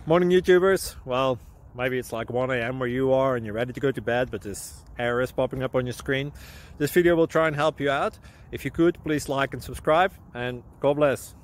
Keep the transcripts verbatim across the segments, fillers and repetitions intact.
Morning YouTubers. Well, maybe it's like one A M where you are and you're ready to go to bed, but this error is popping up on your screen. This video will try and help you out. If you could, please like and subscribe, and God bless.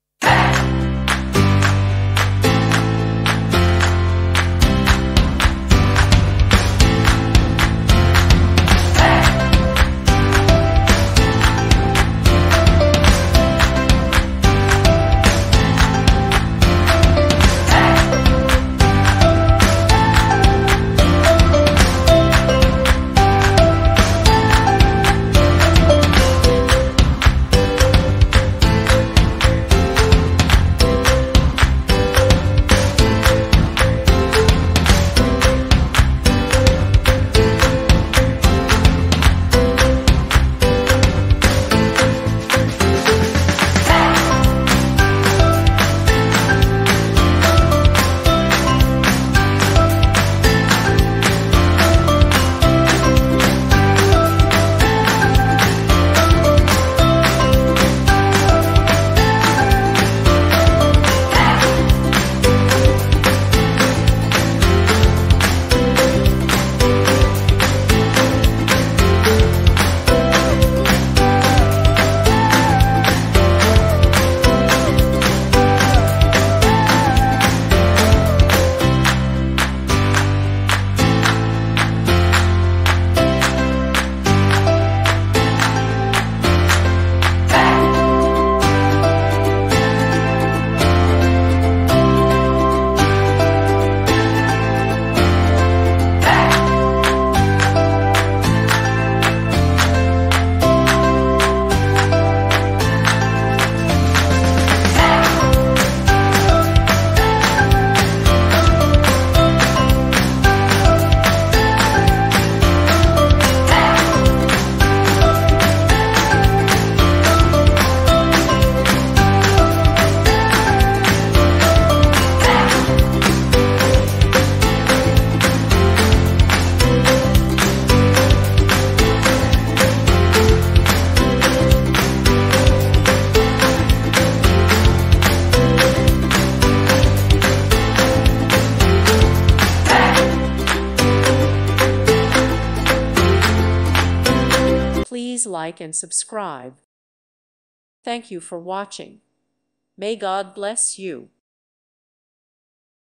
Please like and subscribe. Thank you for watching. May God bless you.